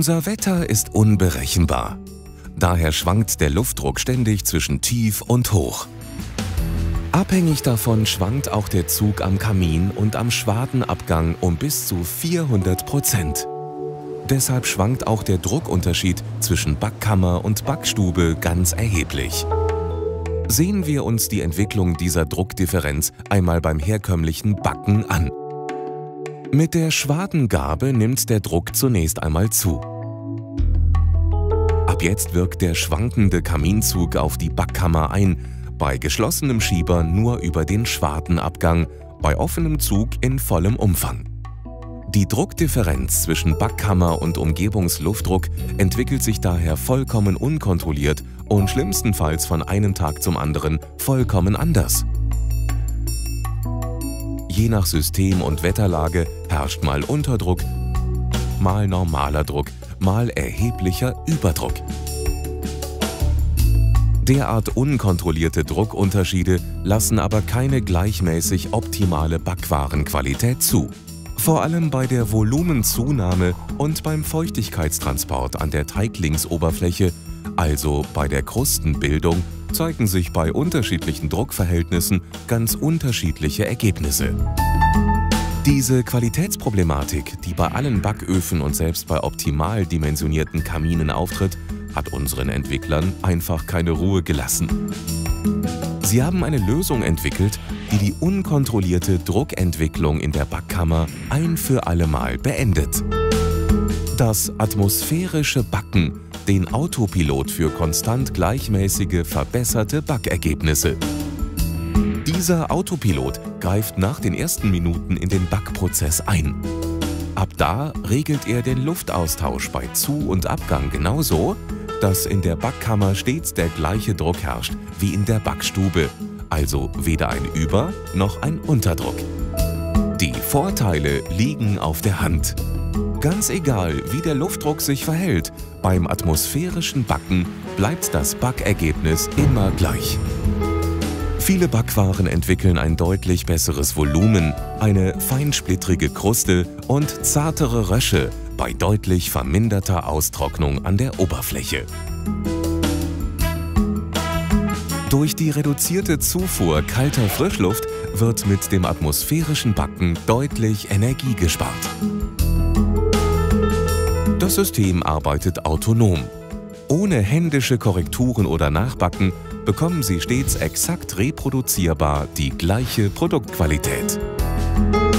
Unser Wetter ist unberechenbar. Daher schwankt der Luftdruck ständig zwischen tief und hoch. Abhängig davon schwankt auch der Zug am Kamin und am Schwadenabgang um bis zu 400%. Deshalb schwankt auch der Druckunterschied zwischen Backkammer und Backstube ganz erheblich. Sehen wir uns die Entwicklung dieser Druckdifferenz einmal beim herkömmlichen Backen an. Mit der Schwadengabe nimmt der Druck zunächst einmal zu. Ab jetzt wirkt der schwankende Kaminzug auf die Backkammer ein, bei geschlossenem Schieber nur über den Schwadenabgang, bei offenem Zug in vollem Umfang. Die Druckdifferenz zwischen Backkammer und Umgebungsluftdruck entwickelt sich daher vollkommen unkontrolliert und schlimmstenfalls von einem Tag zum anderen vollkommen anders. Je nach System und Wetterlage herrscht mal Unterdruck, mal normaler Druck, mal erheblicher Überdruck. Derart unkontrollierte Druckunterschiede lassen aber keine gleichmäßig optimale Backwarenqualität zu. Vor allem bei der Volumenzunahme und beim Feuchtigkeitstransport an der Teiglingsoberfläche, also bei der Krustenbildung, zeigen sich bei unterschiedlichen Druckverhältnissen ganz unterschiedliche Ergebnisse. Diese Qualitätsproblematik, die bei allen Backöfen und selbst bei optimal dimensionierten Kaminen auftritt, hat unseren Entwicklern einfach keine Ruhe gelassen. Sie haben eine Lösung entwickelt, die die unkontrollierte Druckentwicklung in der Backkammer ein für allemal beendet. Das atmosphärische Backen, den Autopilot für konstant gleichmäßige, verbesserte Backergebnisse. Dieser Autopilot greift nach den ersten Minuten in den Backprozess ein. Ab da regelt er den Luftaustausch bei Zu- und Abgang genauso, dass in der Backkammer stets der gleiche Druck herrscht wie in der Backstube, also weder ein Über- noch ein Unterdruck. Die Vorteile liegen auf der Hand. Ganz egal, wie der Luftdruck sich verhält, beim atmosphärischen Backen bleibt das Backergebnis immer gleich. Viele Backwaren entwickeln ein deutlich besseres Volumen, eine feinsplittrige Kruste und zartere Rösche bei deutlich verminderter Austrocknung an der Oberfläche. Durch die reduzierte Zufuhr kalter Frischluft wird mit dem atmosphärischen Backen deutlich Energie gespart. Das System arbeitet autonom. Ohne händische Korrekturen oder Nachbacken bekommen Sie stets exakt reproduzierbar die gleiche Produktqualität.